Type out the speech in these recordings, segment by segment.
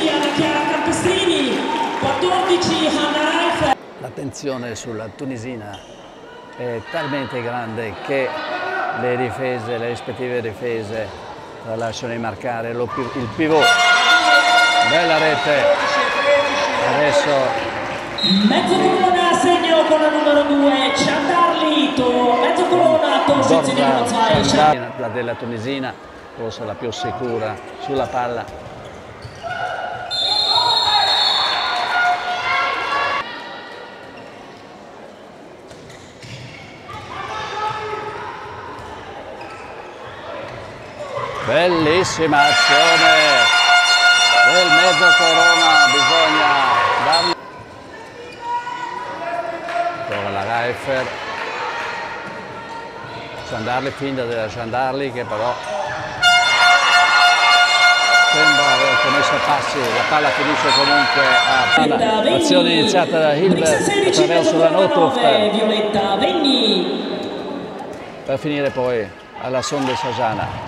15 Anna Chiara Campestrini, 14 Hanna Reifer. L'attenzione sulla tunisina è talmente grande che le rispettive difese lasciano marcare il pivot. Bella rete. Adesso Mezzo colonna a segno con la numero 2, Ciandarlito. Mezzo colonna, Torsic di Novazai. La della tunisina, forse la più sicura sulla palla. Bellissima azione del mezzo Corona, bisogna dargli. Ancora la Reifer. Ciandarli, finta della Ciandarli che però sembra aver commesso passi, la palla finisce comunque a palla. L'azione iniziata da Hilbert attraverso la Notdurft per finire poi alla Sonde Sajana.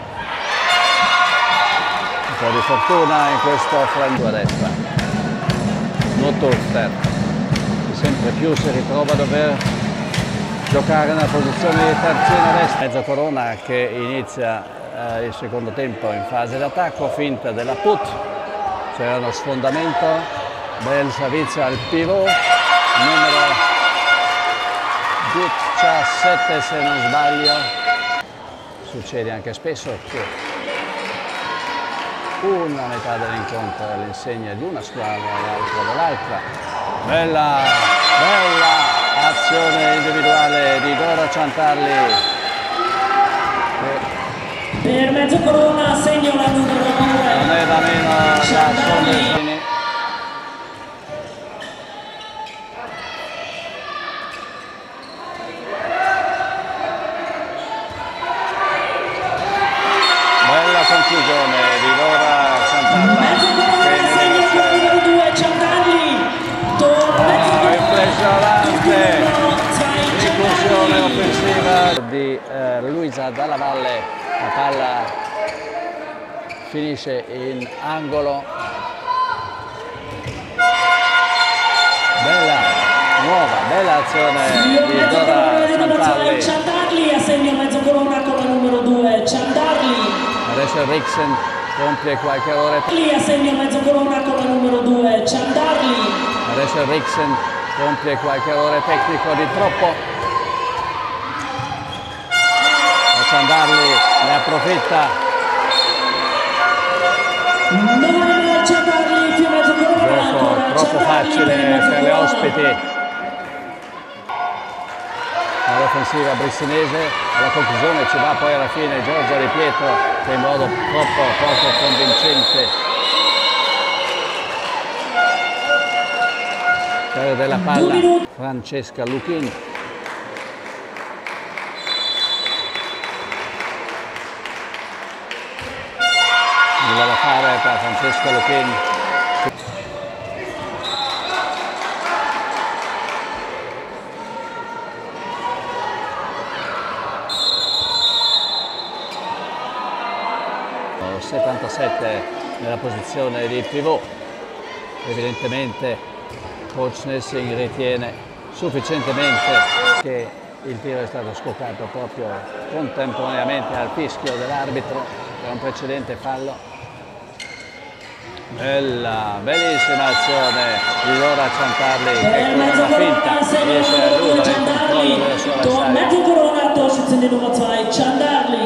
Un po' di fortuna in questo frangente a destra. Notdurft sempre più si ritrova a dover giocare nella posizione di terzino destra. Mezzo Corona che inizia il secondo tempo in fase d'attacco, finta della put, c'era uno sfondamento, bel servizio al pivot, numero 17 se non sbaglio. Succede anche spesso che una metà dell'incontro è all'insegna di una squadra e l'altra dell'altra. Bella azione individuale di Dora Ciandarli. Per mezzo Corona segno la numero 2. Non è da meno la Sondesini. Bella conclusione di Dora Ciandarli. Mezzo Corona segno la numero 2 Ciandarli. Impressionante incursione offensiva di Luisa Dalla Valle, la palla finisce in angolo. Bella azione di Dora Ciandarli. Ciandarli a segno mezzo Corona con la numero 2 Ciandarli. Adesso Rixen compie qualche errore. A segno mezzo Corona con la numero 2 Ciandarli. Adesso Rixen compie qualche errore tecnico di troppo. Ciandarli ne approfitta. Ciandarli più mezzo Corona. Troppo facile per le ospiti. All'offensiva brissinese, alla conclusione ci va poi alla fine Giorgia Di Pietro che in modo poco convincente perde la palla. Francesca Luchin. Nulla da fare per Francesca Luchin. Numero 77 nella posizione di pivot. Evidentemente coach Nessing ritiene sufficientemente che il tiro è stato scoccato proprio contemporaneamente al fischio dell'arbitro per un precedente fallo. Bellissima azione di Dora Ciandarli che con una finta riesce a eludere il controllo della sua avversaria. Mezzo Corona, Torsic di Novazai, Ciandarli.